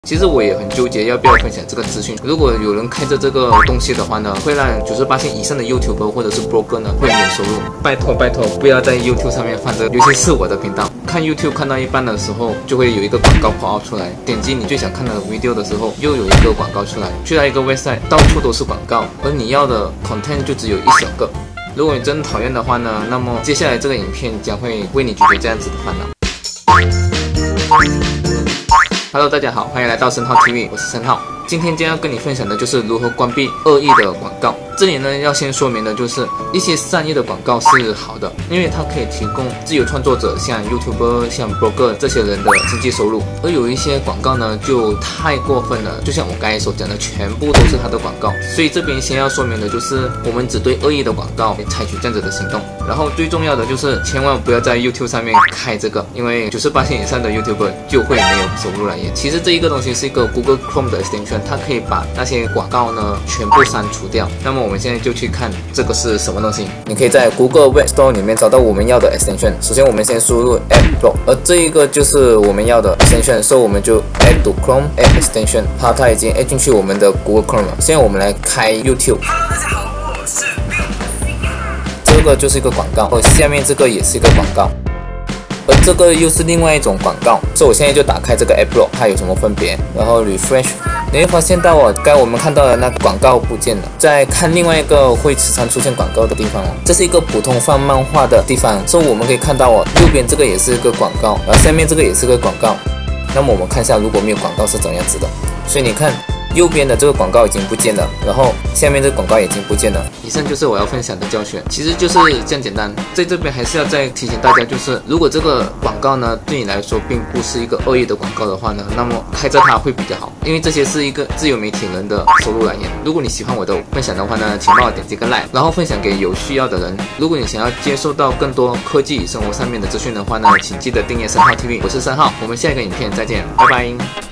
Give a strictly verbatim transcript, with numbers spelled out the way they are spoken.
其实我也很纠结要不要分享这个资讯。如果有人开着这个东西的话呢，会让九十八线以上的 YouTuber 或者是 Blogger 呢会有点收入。拜托拜托，不要在 YouTube 上面放这个，尤其是我的频道。看 YouTube 看到一半的时候，就会有一个广告跑出来，点击你最想看的 video 的时候，又有一个广告出来。去到一个 website， 到处都是广告，而你要的 content 就只有一小个。如果你真讨厌的话呢，那么接下来这个影片将会为你解决这样子的烦恼。Hello， 大家好，欢迎来到申浩 T V， 我是申浩。今天将要跟你分享的就是如何关闭恶意的广告。这里呢，要先说明的就是一些善意的广告是好的，因为它可以提供自由创作者像 YouTuber、像 Blogger 这些人的经济收入。而有一些广告呢，就太过分了，就像我刚才所讲的，全部都是他的广告。所以这边先要说明的就是，我们只对恶意的广告采取这样子的行动。然后最重要的就是，千万不要在 YouTube 上面开这个，因为 百分之九十八 以上的 YouTuber 就会没有收入来源。其实这一个东西是一个 Google Chrome 的 extension， 它可以把那些广告呢全部删除掉。那么我们现在就去看这个是什么东西。你可以在 Google Web Store 里面找到我们要的 extension。首先我们先输入 AdBlock， 而这一个就是我们要的 extension， 所以我们就 add to Chrome add extension。它它已经 add 进去我们的 Google Chrome 了。现在我们来开 YouTube。这个就是一个广告，而下面这个也是一个广告。而这个又是另外一种广告，所以我现在就打开这个 AdBlock， 它有什么分别？然后 refresh， 你会发现到哦，刚才我们看到的那个广告不见了。再看另外一个会时常出现广告的地方哦，这是一个普通放漫画的地方，所以我们可以看到哦，右边这个也是一个广告，然后下面这个也是个广告。那么我们看一下，如果没有广告是怎样子的。所以你看。右边的这个广告已经不见了，然后下面这个广告已经不见了。以上就是我要分享的教学，其实就是这样简单。在这边还是要再提醒大家，就是如果这个广告呢对你来说并不是一个恶意的广告的话呢，那么开着它会比较好，因为这些是一个自由媒体人的收入来源。如果你喜欢我的分享的话呢，请帮我点击个 like， 然后分享给有需要的人。如果你想要接受到更多科技与生活上面的资讯的话呢，请记得订阅申浩 T V， 我是申浩，我们下一个影片再见，拜拜。